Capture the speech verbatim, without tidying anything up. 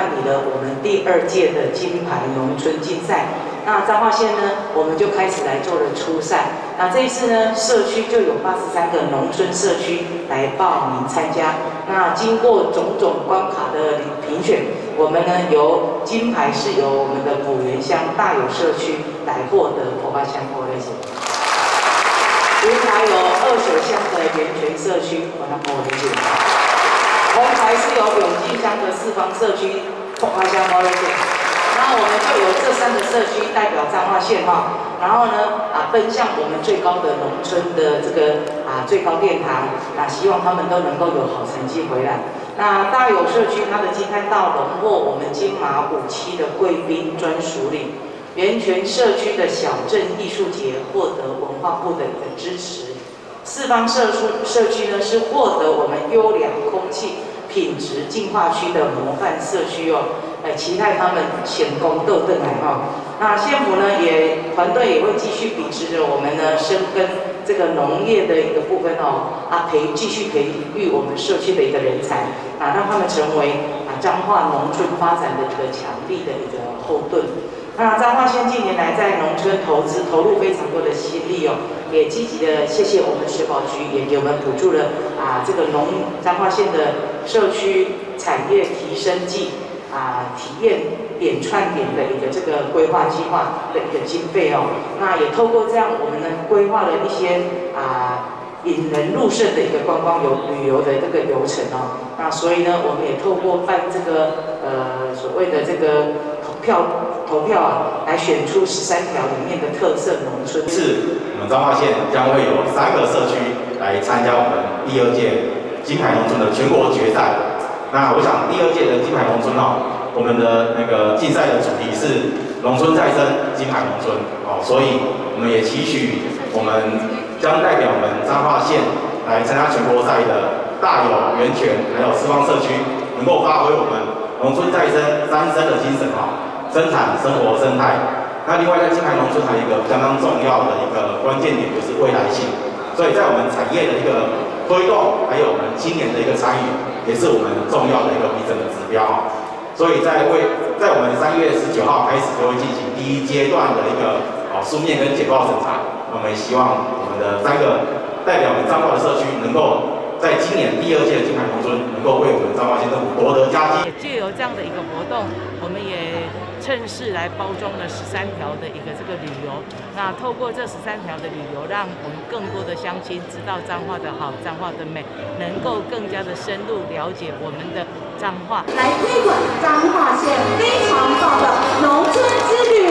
办理了我们第二届的金牌农村竞赛。那彰化县呢，我们就开始来做了初赛。那这一次呢，社区就有八十三个农村社区来报名参加。那经过种种关卡的评选，我们呢由金牌是由我们的埔园乡大有社区来获得普巴乡获类型。银牌有二水乡的源泉社区，我那获类型。红牌是由永济乡的四方社区普巴乡获类型。然后我们就有这三个社区代表彰化县哈，然后呢啊奔向我们最高的农村的这个啊最高殿堂啊，希望他们都能够有好成绩回来。那大有社区它的金开道荣获我们金马五期的贵宾专属礼，源泉社区的小镇艺术节获得文化部的一个支持，四方社区社区呢是获得我们优良空气品质净化区的模范社区哦。呃，期待他们显功斗邓来哈。那县府呢，也团队也会继续秉持着我们呢深耕这个农业的一个部分哦，啊培继续培育我们社区的一个人才啊，让他们成为啊彰化农村发展的一个强力的一个后盾。那彰化县近年来在农村投资投入非常多的心力哦，也积极的谢谢我们水保局也给我们补助了啊这个农彰化县的社区产业提升季。啊，体验点串点的一个这个规划计划的一个经费哦，那也透过这样，我们呢规划了一些啊引人入胜的一个观光游旅游的这个流程哦，那所以呢，我们也透过办这个呃所谓的这个投票投票啊，来选出十三条里面的特色农村。 是我们彰化县将会有三个社区来参加我们第二届金牌农村的全国决赛。那我想第二届的金牌农村哦，我们的那个竞赛的主题是农村再生金牌农村哦，所以我们也期许我们将代表我们彰化县来参加全国赛的大有、源泉还有四方社区，能够发挥我们农村再生三生的精神哦，生产、生活、生态。那另外在金牌农村还有一个相当重要的一个关键点就是未来性，所以在我们产业的一个推动，还有我们青年的一个参与。也是我们重要的一个比整的指标，所以在为在我们三月十九号开始就会进行第一阶段的一个哦书面跟简报审查。我们也希望我们的三个代表我们彰化的社区能够在今年第二届的金牌农村能够为我们彰化县政府夺得佳绩。 借由这样的一个活动，我们也趁势来包装了十三条的一个这个旅游。那透过这十三条的旅游，让我们更多的乡亲知道彰化的好、彰化的美，能够更加的深入了解我们的彰化， 来推广彰化县非常棒的农村之旅。